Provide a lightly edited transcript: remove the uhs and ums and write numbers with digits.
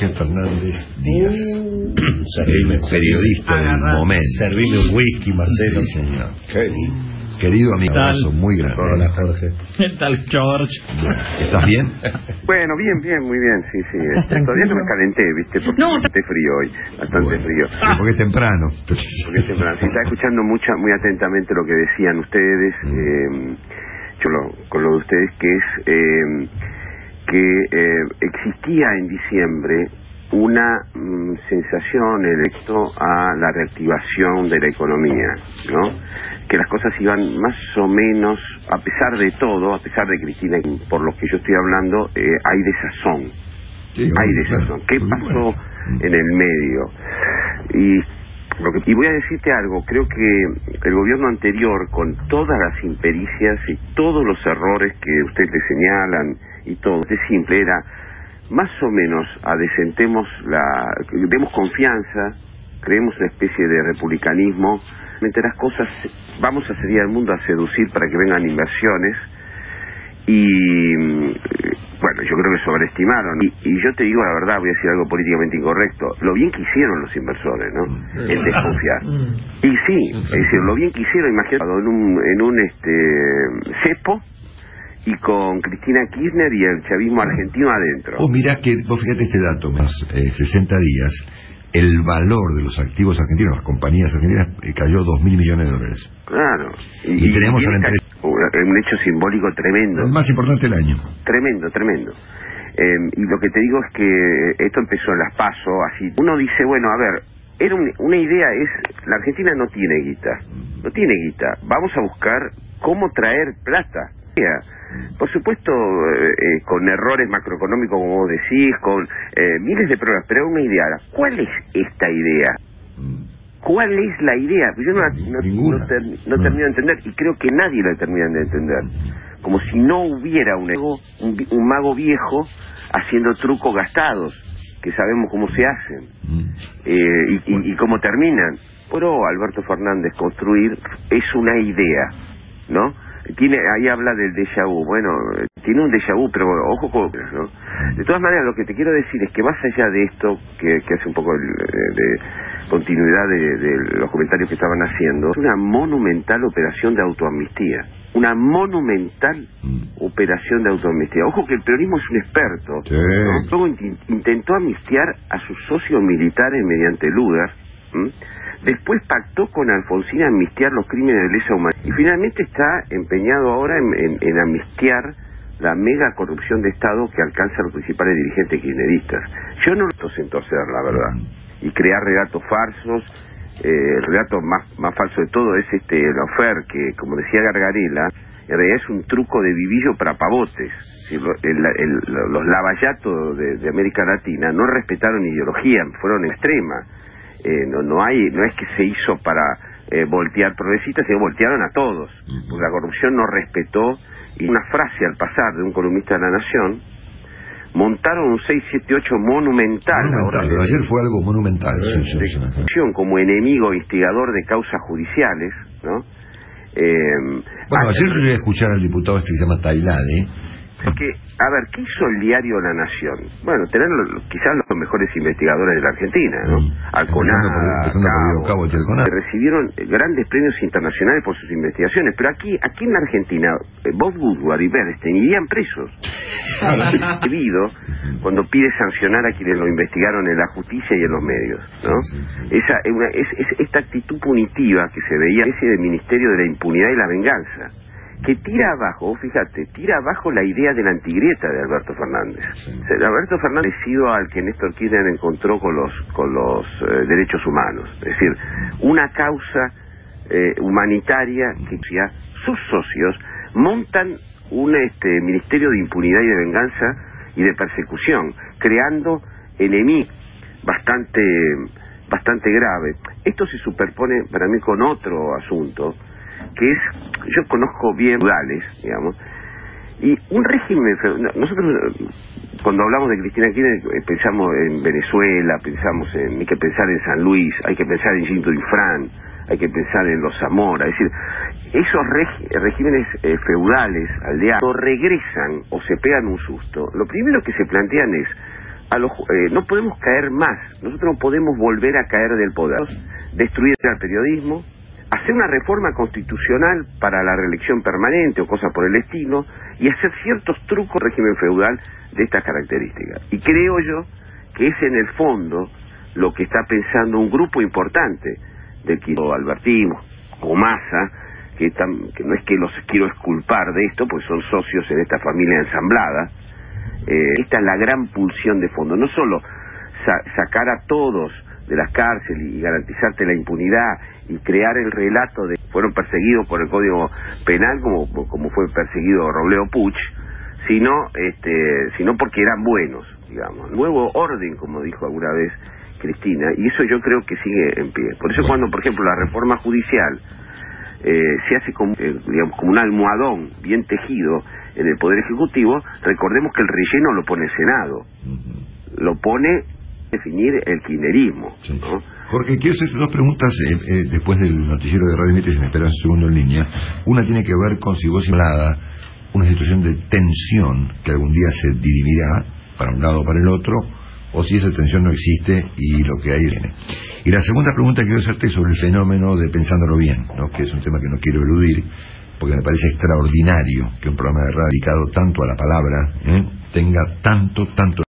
Jorge Fernández Díaz, periodista del momento. Servime un whisky, Marcelo. Sí, señor. Querido amigo, abrazo muy grande. Hola, Jorge. ¿Qué tal, George? ¿Estás bien? Bueno, bien, muy bien, sí. Todavía no me calenté, ¿viste? Porque bastante frío hoy, bastante frío. Porque es temprano. Porque es temprano. Sí, estaba escuchando muy atentamente lo que decían ustedes, con lo de ustedes, que es que existía en diciembre una sensación electo a la reactivación de la economía, ¿no? Que las cosas iban más o menos, a pesar de todo, a pesar de Cristina, por lo que yo estoy hablando, hay desazón. Sí, hay desazón. ¿Qué pasó en el medio? Y voy a decirte algo, creo que el gobierno anterior, con todas las impericias y todos los errores que ustedes le señalan y todo, es simple, era más o menos demos confianza, creemos una especie de republicanismo, entre las cosas vamos a salir al mundo a seducir para que vengan inversiones y bueno, yo creo que sobreestimaron y yo te digo la verdad, voy a decir algo políticamente incorrecto, lo bien que hicieron los inversores, ¿no? En desconfiar. Y sí, es decir, lo bien que hicieron, imagínate, en un cepo y con Cristina Kirchner y el chavismo argentino adentro. Vos fíjate este dato, más 60 días, el valor de los activos argentinos, las compañías argentinas, cayó $2.000 millones. Claro. Y tenemos a la empresa un hecho simbólico tremendo. El más importante del año. Tremendo. Y lo que te digo es que esto empezó en las PASO, así. Uno dice, bueno, a ver, era una idea la Argentina no tiene guita, vamos a buscar cómo traer plata. Por supuesto, con errores macroeconómicos, como vos decís, con miles de problemas, pero una idea. ¿Cuál es esta idea? ¿Cuál es la idea? Yo no termino de entender, y creo que nadie la termina de entender. Como si no hubiera un mago viejo haciendo trucos gastados, que sabemos cómo se hacen, y cómo terminan. Pero Alberto Fernández construir es una idea, ¿no? Ahí habla del déjà vu. Bueno, tiene un déjà vu, pero ojo con, ¿no? De todas maneras, lo que te quiero decir es que más allá de esto, que hace un poco de continuidad de los comentarios que estaban haciendo, es una monumental operación de autoamnistía. Una monumental operación de autoamnistía. Ojo que el peronismo es un experto, sí, ¿no? Luego intentó amnistiar a sus socios militares mediante Lugar. Después pactó con Alfonsín amnistiar los crímenes de lesa humanidad. Y finalmente está empeñado ahora en amnistiar la mega corrupción de Estado que alcanza a los principales dirigentes kirchneristas. Yo no lo sé entorcer, la verdad. Y crear relatos falsos. El relato más falso de todo es el Ofer, que, como decía Gargarella, en realidad es un truco de vivillo para pavotes. Los lavallatos de América Latina no respetaron ideología, fueron extremas. No es que se hizo para voltear progresistas, sino voltearon a todos, porque la corrupción no respetó. Y una frase al pasar de un columnista de La Nación, montaron un 678 monumental. Ayer fue algo monumental. Como enemigo instigador de causas judiciales, ¿no? Bueno, ayer voy a escuchar al diputado que se llama Tailade. Porque, a ver, ¿qué hizo el diario La Nación? Bueno, tener quizás los mejores investigadores de la Argentina, ¿no? Alconada, Cabo, recibieron grandes premios internacionales por sus investigaciones, pero aquí en la Argentina, Bob Woodward y Bernstein irían presos. Debido cuando pide sancionar a quienes lo investigaron en la justicia y en los medios, ¿no? Esta actitud punitiva que se veía, ese del Ministerio de la Impunidad y la Venganza, que tira abajo la idea de la antigrieta de Alberto Fernández. O sea, Alberto Fernández ha sido al que Néstor Kirchner encontró con los derechos humanos. Es decir, una causa humanitaria que sus socios montan un Ministerio de Impunidad y de Venganza y de Persecución, creando enemigos bastante grave. Esto se superpone para mí con otro asunto, que es, yo conozco bien feudales, digamos, y un régimen, nosotros cuando hablamos de Cristina Kirchner pensamos en Venezuela, hay que pensar en San Luis, hay que pensar en Ginto Infran, hay que pensar en los Zamora, es decir, esos regímenes feudales, aldeanos, regresan o se pegan un susto, lo primero que se plantean es no podemos caer más. Nosotros no podemos volver a caer del poder, destruir al periodismo, hacer una reforma constitucional para la reelección permanente o cosas por el estilo, y hacer ciertos trucos del régimen feudal de estas características. Y creo yo que es en el fondo lo que está pensando un grupo importante del albertismo o Massa, que no es que los quiero exculpar de esto, pues son socios en esta familia ensamblada. Esta es la gran pulsión de fondo, no solo sacar a todos de las cárceles y garantizarte la impunidad y crear el relato de fueron perseguidos por el Código Penal como fue perseguido Robledo Puch, sino porque eran buenos, digamos. Nuevo orden, como dijo alguna vez Cristina, y eso yo creo que sigue en pie. Por eso cuando, por ejemplo, la reforma judicial se hace como un almohadón bien tejido en el Poder Ejecutivo, recordemos que el relleno lo pone el Senado, lo pone definir el kirchnerismo, sí. ¿no? Jorge, quiero hacer dos preguntas después del noticiero de Radio Mitre, si me esperas un segundo en línea. Una tiene que ver con si vos simulada una situación de tensión que algún día se dirimirá para un lado o para el otro, o si esa tensión no existe y lo que hay viene. Y la segunda pregunta que quiero hacerte es sobre el fenómeno de Pensándolo Bien, ¿no? Que es un tema que no quiero eludir, porque me parece extraordinario que un programa de radio dedicado tanto a la palabra tenga tanto